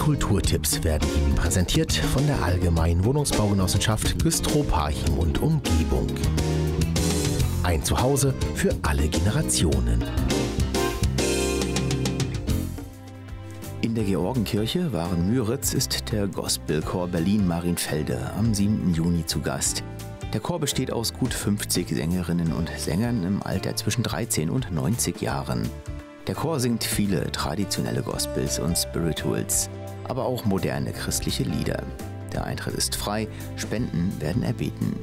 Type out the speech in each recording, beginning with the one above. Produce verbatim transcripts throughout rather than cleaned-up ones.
Kulturtipps werden Ihnen präsentiert von der Allgemeinen Wohnungsbaugenossenschaft Güstrow-Parchim und Umgebung. Ein Zuhause für alle Generationen. In der Georgenkirche Waren-Müritz ist der Gospelchor Berlin-Marienfelde am siebten Juni zu Gast. Der Chor besteht aus gut fünfzig Sängerinnen und Sängern im Alter zwischen dreizehn und neunzig Jahren. Der Chor singt viele traditionelle Gospels und Spirituals, aber auch moderne christliche Lieder. Der Eintritt ist frei, Spenden werden erbeten.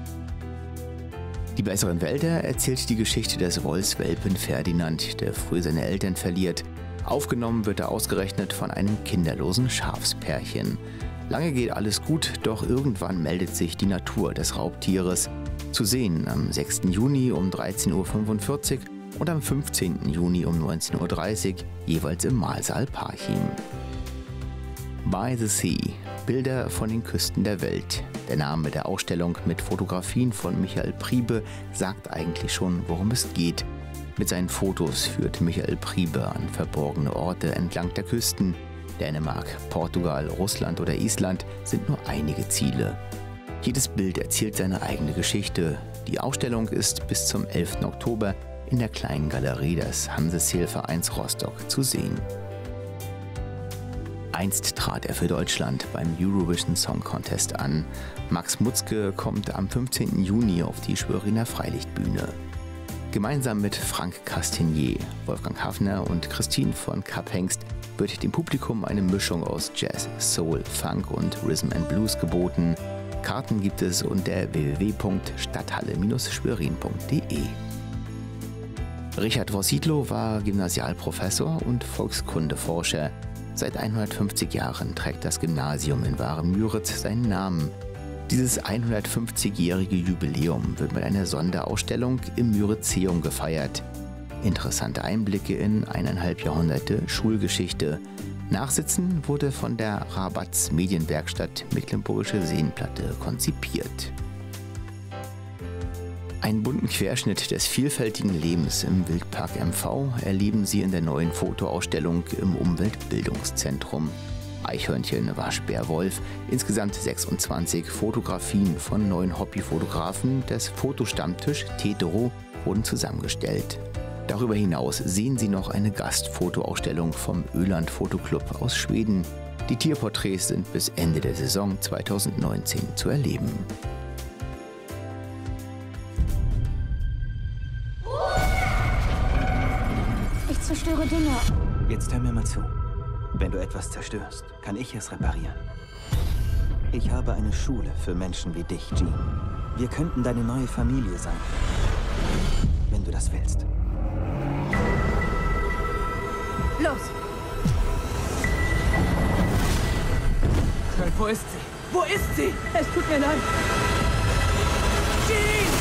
Die besseren Wälder erzählt die Geschichte des Wolfswelpen Ferdinand, der früh seine Eltern verliert. Aufgenommen wird er ausgerechnet von einem kinderlosen Schafspärchen. Lange geht alles gut, doch irgendwann meldet sich die Natur des Raubtieres. Zu sehen am sechsten Juni um dreizehn Uhr fünfundvierzig und am fünfzehnten Juni um neunzehn Uhr dreißig, jeweils im Mahlsaal Parchim. By the Sea – Bilder von den Küsten der Welt. Der Name der Ausstellung mit Fotografien von Michael Priebe sagt eigentlich schon, worum es geht. Mit seinen Fotos führt Michael Priebe an verborgene Orte entlang der Küsten. Dänemark, Portugal, Russland oder Island sind nur einige Ziele. Jedes Bild erzählt seine eigene Geschichte. Die Ausstellung ist bis zum elften Oktober in der kleinen Galerie des Hanseseel-Vereins Rostock zu sehen. Einst trat er für Deutschland beim Eurovision Song Contest an. Max Mutzke kommt am fünfzehnten Juni auf die Schweriner Freilichtbühne. Gemeinsam mit Frank Castagnier, Wolfgang Hafner und Christine von Kapp-Hengst wird dem Publikum eine Mischung aus Jazz, Soul, Funk und Rhythm and Blues geboten. Karten gibt es unter w w w punkt stadthalle Bindestrich schwerin punkt de. Richard Wossidlo war Gymnasialprofessor und Volkskundeforscher. Seit hundertfünfzig Jahren trägt das Gymnasium in Waren-Müritz seinen Namen. Dieses hundertfünfzigjährige Jubiläum wird mit einer Sonderausstellung im Müritzeum gefeiert. Interessante Einblicke in eineinhalb Jahrhunderte Schulgeschichte. Nachsitzen wurde von der Rabatz Medienwerkstatt Mecklenburgische Seenplatte konzipiert. Einen bunten Querschnitt des vielfältigen Lebens im Wildpark M V erleben Sie in der neuen Fotoausstellung im Umweltbildungszentrum. Eichhörnchen, Waschbär, Wolf, insgesamt sechsundzwanzig Fotografien von neun Hobbyfotografen des Fotostammtisch Tetero wurden zusammengestellt. Darüber hinaus sehen Sie noch eine Gastfotoausstellung vom Öland Fotoclub aus Schweden. Die Tierporträts sind bis Ende der Saison zweitausendneunzehn zu erleben. Ich zerstöre Dinge. Jetzt hör mir mal zu. Wenn du etwas zerstörst, kann ich es reparieren. Ich habe eine Schule für Menschen wie dich, Jean. Wir könnten deine neue Familie sein. Wenn du das willst. Los! Wo ist sie? Wo ist sie? Es tut mir leid. Jean!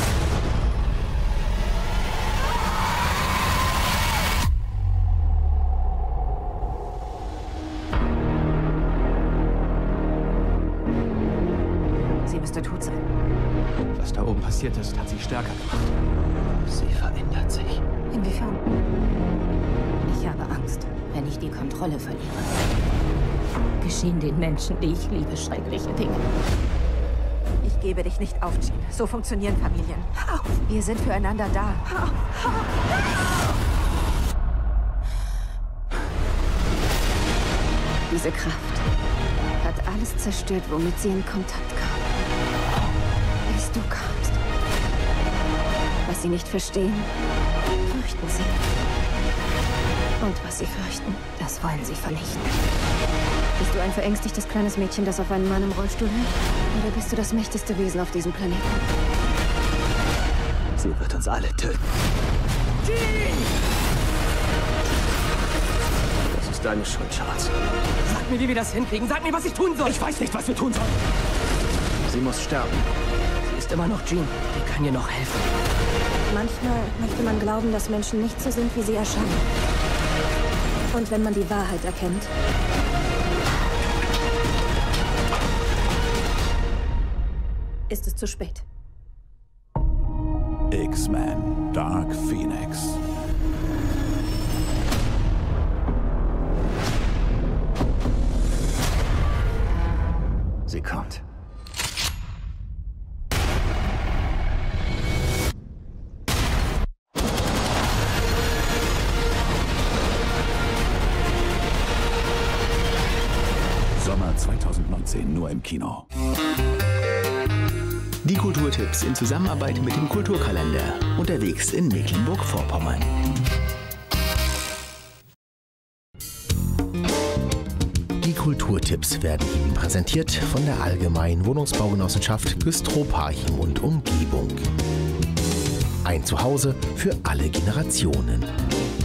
Sie müsste tot sein. Was da oben passiert ist, hat sie stärker gemacht. Sie verändert sich. Inwiefern? Ich habe Angst, wenn ich die Kontrolle verliere. Geschehen den Menschen, die ich liebe, schreckliche Dinge. Ich gebe dich nicht auf, Jean. So funktionieren Familien. Wir sind füreinander da. Diese Kraft hat alles zerstört, womit sie in Kontakt kam. Bis du kamst. Was sie nicht verstehen, fürchten sie. Und was sie fürchten, das wollen sie vernichten. Bist du ein verängstigtes kleines Mädchen, das auf einen Mann im Rollstuhl hält? Oder bist du das mächtigste Wesen auf diesem Planeten? Sie wird uns alle töten. Jean! Das ist deine Schuld, Charles. Sag mir, wie wir das hinkriegen. Sag mir, was ich tun soll. Ich weiß nicht, was wir tun sollen. Sie muss sterben. Sie ist immer noch Jean. Die kann dir noch helfen. Manchmal möchte man glauben, dass Menschen nicht so sind, wie sie erscheinen. Und wenn man die Wahrheit erkennt, ist es zu spät. X-Men Dark Phoenix. Sie kommt. Sommer zweitausendneunzehn, nur im Kino. Die Kulturtipps in Zusammenarbeit mit dem Kulturkalender. Unterwegs in Mecklenburg-Vorpommern. Die Kulturtipps werden Ihnen präsentiert von der Allgemeinen Wohnungsbaugenossenschaft Güstrow-Parchim und Umgebung. Ein Zuhause für alle Generationen.